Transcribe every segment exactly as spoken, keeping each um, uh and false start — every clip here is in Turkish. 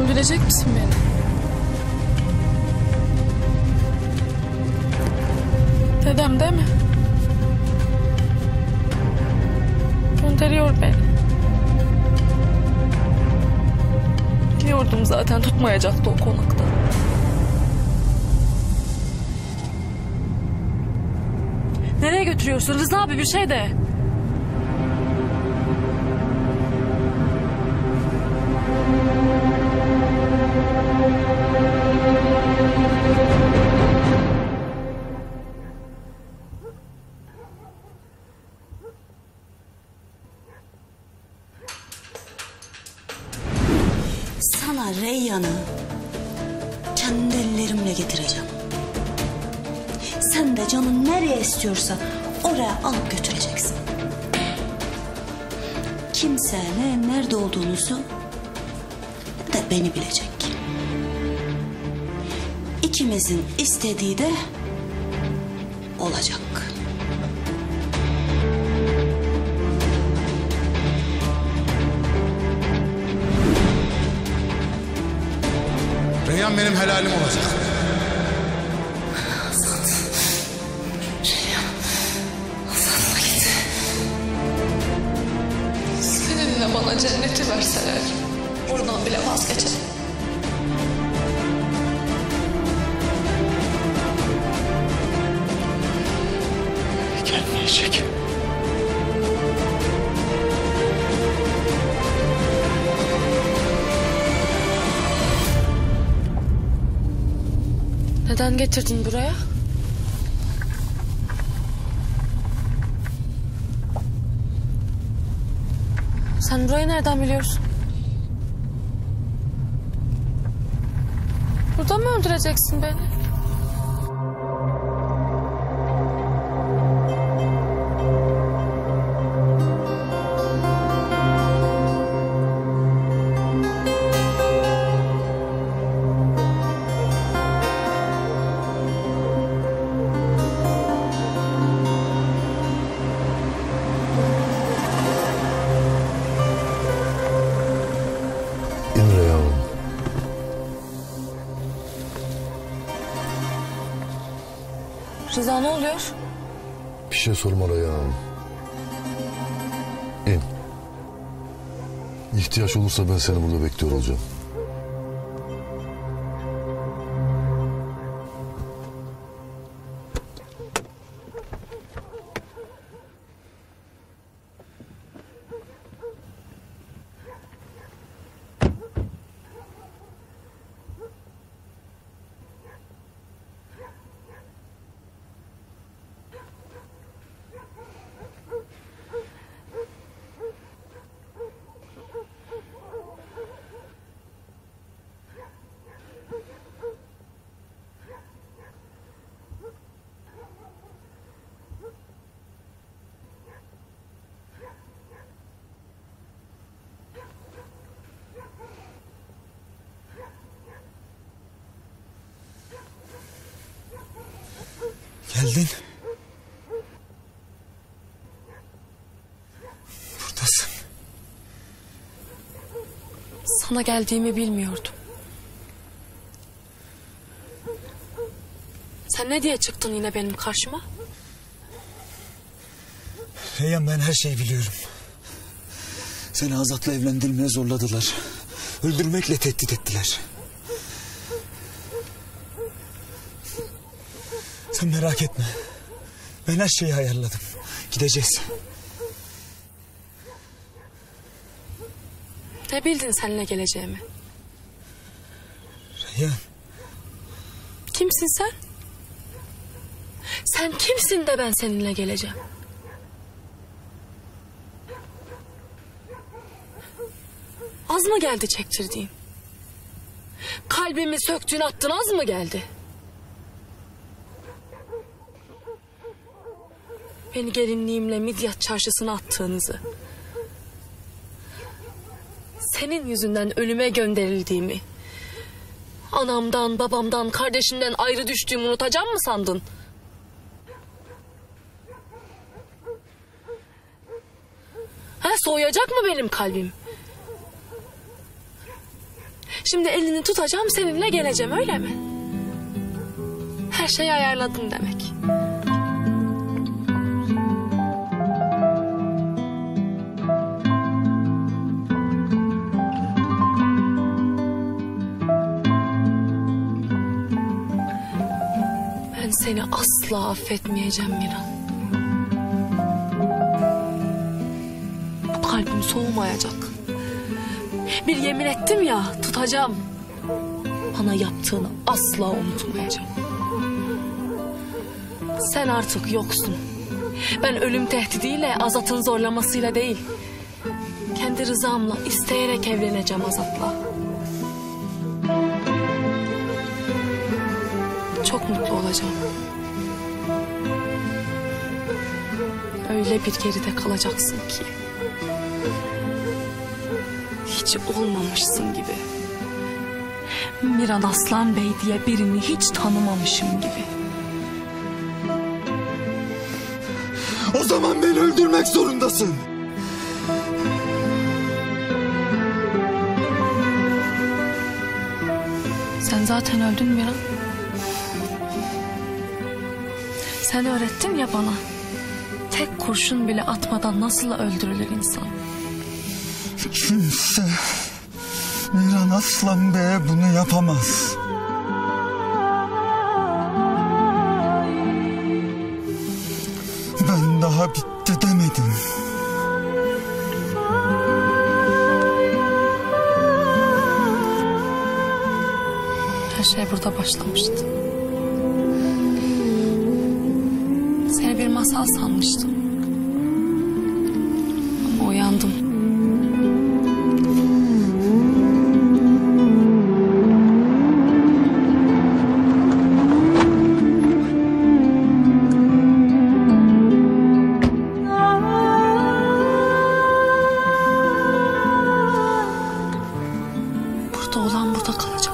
Öldürecek misin beni? Dedem değil mi? Gönderiyor beni. Biliyordum zaten tutmayacaktı o konakta. Nereye götürüyorsun Rıza abi, bir şey de. Sana Reyyan'ı kendi ellerimle getireceğim. Sen de canın nereye istiyorsa oraya alıp götüreceksin. Kimse ne nerede olduğunuzu ne de beni bilecek. İkimizin istediği de olacak. Reyhan benim helalim olacak. Azat. Reyhan. Azat'la git. Seninle bana cenneti verseler buradan bile vazgeçerim. Gelmeyecek. Neden getirdin buraya? Sen burayı nereden biliyorsun? Burada mı öldüreceksin beni? İn Reyhan'ım. Rıza, ne oluyor? Bir şey sorma Reyhan'ım. İn. İhtiyaç olursa ben seni burada bekliyor olacağım. Geldin. Buradasın. Sana geldiğimi bilmiyordum. Sen ne diye çıktın yine benim karşıma? Reyhan, ben her şeyi biliyorum. Seni Azat'la evlendirmeye zorladılar. Öldürmekle tehdit ettiler. Sen merak etme. Ben her şeyi ayarladım. Gideceğiz. Ne bildin seninle geleceğimi? Reyhan. Kimsin sen? Sen kimsin de ben seninle geleceğim? Az mı geldi çektirdiğin? Kalbimi söktün attın, az mı geldi? Beni gelinliğimle Midyat çarşısına attığınızı, senin yüzünden ölüme gönderildiğimi, anamdan, babamdan, kardeşimden ayrı düştüğümü unutacağım mı sandın? Ha, soğuyacak mı benim kalbim? Şimdi elini tutacağım, seninle geleceğim, öyle mi? Her şeyi ayarladın demek. Ben seni asla affetmeyeceğim Miran. Bu kalbim soğumayacak. Bir yemin ettim ya, tutacağım. Bana yaptığını asla unutmayacağım. Sen artık yoksun. Ben ölüm tehdidiyle, Azat'ın zorlamasıyla değil, kendi rızamla, isteyerek evleneceğim Azat'la. Çok mutlu olacağım. Öyle bir geride kalacaksın ki, hiç olmamışsın gibi. Miran Aslan Bey diye birini hiç tanımamışım gibi. O zaman beni öldürmek zorundasın. Sen zaten öldün Miran. Sen öğrettin ya bana, tek kurşun bile atmadan nasıl öldürülür insan. Kimse Miran Aslan Bey'e bunu yapamaz. Ben daha bitti demedim. Her şey burada başlamıştı. Seni bir masal sanmıştım. Ama uyandım. Burada olan burada kalacak.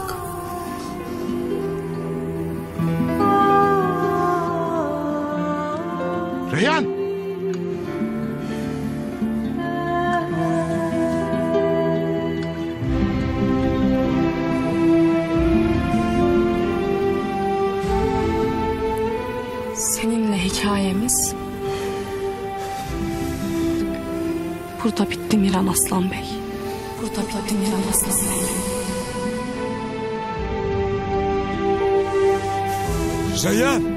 Reyhan! Seninle hikayemiz burada bitti Miran Aslan Bey. Burada bitti Miran Aslan Bey. Reyhan!